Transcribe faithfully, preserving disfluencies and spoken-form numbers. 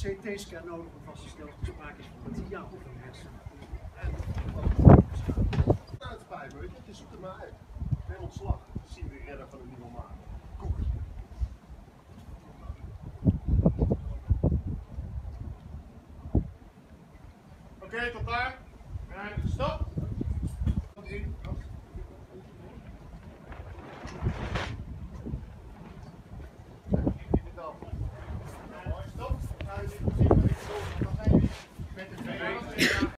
C T-scan nodig om vast te stellen of er sprake is van een T I A of een hersen. Het spijt me, weet je, je zoekt het maar uit. Geen ontslag. Zien we redden van een nieuwe maan. Koek. Oké, tot daar.